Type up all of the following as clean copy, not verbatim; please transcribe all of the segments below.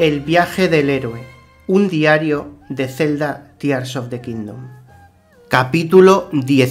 El viaje del héroe, un diario de Zelda Tears of the Kingdom. Capítulo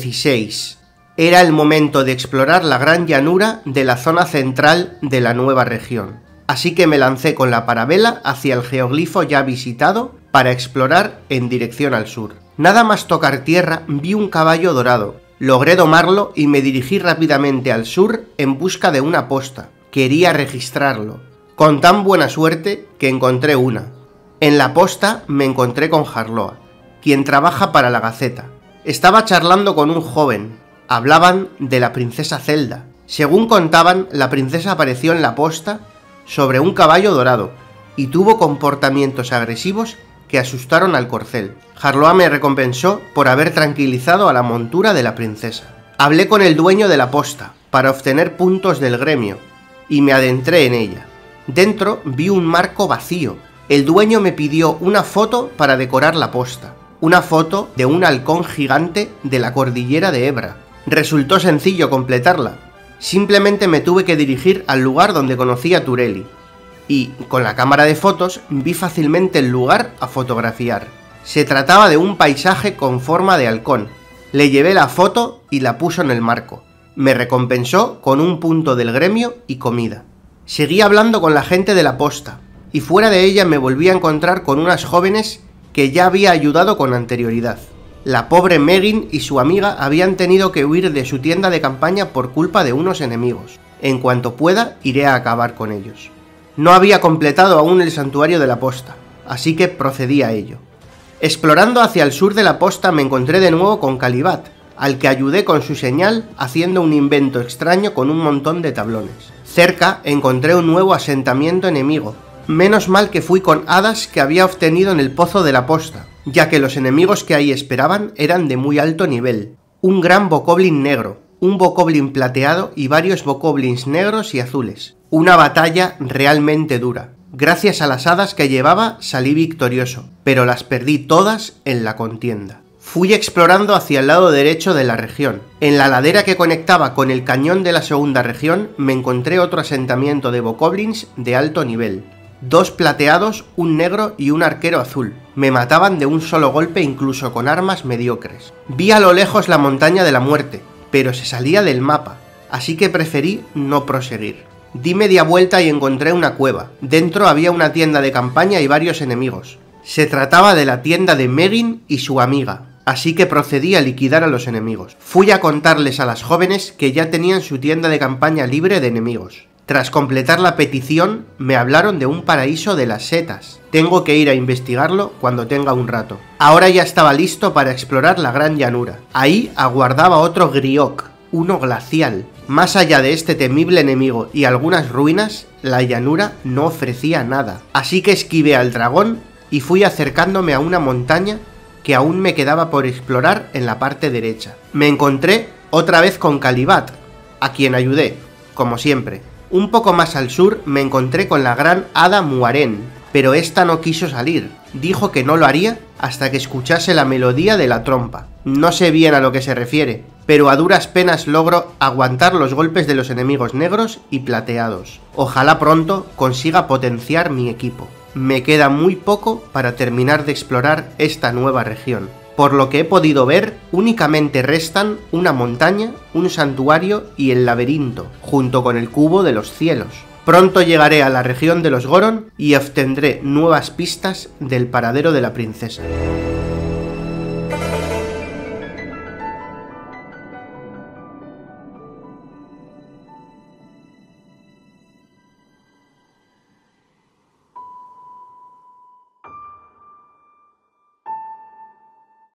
16. Era el momento de explorar la gran llanura de la zona central de la nueva región, así que me lancé con la parabela hacia el geoglifo ya visitado para explorar en dirección al sur. Nada más tocar tierra vi un caballo dorado, logré domarlo y me dirigí rápidamente al sur en busca de una posta. Quería registrarlo, con tan buena suerte que encontré una. En la posta me encontré con Harloa, quien trabaja para la Gaceta. Estaba charlando con un joven. Hablaban de la princesa Zelda. Según contaban, la princesa apareció en la posta sobre un caballo dorado y tuvo comportamientos agresivos que asustaron al corcel. Harloa me recompensó por haber tranquilizado a la montura de la princesa. Hablé con el dueño de la posta para obtener puntos del gremio y me adentré en ella. Dentro vi un marco vacío. El dueño me pidió una foto para decorar la posta. Una foto de un halcón gigante de la cordillera de Hebra. Resultó sencillo completarla. Simplemente me tuve que dirigir al lugar donde conocí a Turelli. Y, con la cámara de fotos, vi fácilmente el lugar a fotografiar. Se trataba de un paisaje con forma de halcón. Le llevé la foto y la puso en el marco. Me recompensó con un punto del gremio y comida. Seguí hablando con la gente de la posta, y fuera de ella me volví a encontrar con unas jóvenes que ya había ayudado con anterioridad. La pobre Megan y su amiga habían tenido que huir de su tienda de campaña por culpa de unos enemigos. En cuanto pueda, iré a acabar con ellos. No había completado aún el santuario de la posta, así que procedí a ello. Explorando hacia el sur de la posta me encontré de nuevo con Calibat, al que ayudé con su señal haciendo un invento extraño con un montón de tablones. Cerca encontré un nuevo asentamiento enemigo. Menos mal que fui con hadas que había obtenido en el pozo de la posta, ya que los enemigos que ahí esperaban eran de muy alto nivel. Un gran bokoblin negro, un bokoblin plateado y varios bokoblins negros y azules. Una batalla realmente dura. Gracias a las hadas que llevaba salí victorioso, pero las perdí todas en la contienda. Fui explorando hacia el lado derecho de la región. En la ladera que conectaba con el cañón de la segunda región me encontré otro asentamiento de bokoblins de alto nivel. 2 plateados, un negro y un arquero azul. Me mataban de un solo golpe incluso con armas mediocres. Vi a lo lejos la montaña de la muerte, pero se salía del mapa, así que preferí no proseguir. Di media vuelta y encontré una cueva. Dentro había una tienda de campaña y varios enemigos. Se trataba de la tienda de Megan y su amiga, así que procedí a liquidar a los enemigos. Fui a contarles a las jóvenes que ya tenían su tienda de campaña libre de enemigos. Tras completar la petición, me hablaron de un paraíso de las setas. Tengo que ir a investigarlo cuando tenga un rato. Ahora ya estaba listo para explorar la gran llanura. Ahí aguardaba otro Griok, uno glacial. Más allá de este temible enemigo y algunas ruinas, la llanura no ofrecía nada. Así que esquivé al dragón y fui acercándome a una montaña que aún me quedaba por explorar en la parte derecha. Me encontré otra vez con Calibat, a quien ayudé, como siempre. Un poco más al sur me encontré con la gran hada Muaren, pero esta no quiso salir. Dijo que no lo haría hasta que escuchase la melodía de la trompa. No sé bien a lo que se refiere, pero a duras penas logro aguantar los golpes de los enemigos negros y plateados. Ojalá pronto consiga potenciar mi equipo. Me queda muy poco para terminar de explorar esta nueva región. Por lo que he podido ver, únicamente restan una montaña, un santuario y el laberinto, junto con el cubo de los cielos. Pronto llegaré a la región de los Goron y obtendré nuevas pistas del paradero de la princesa.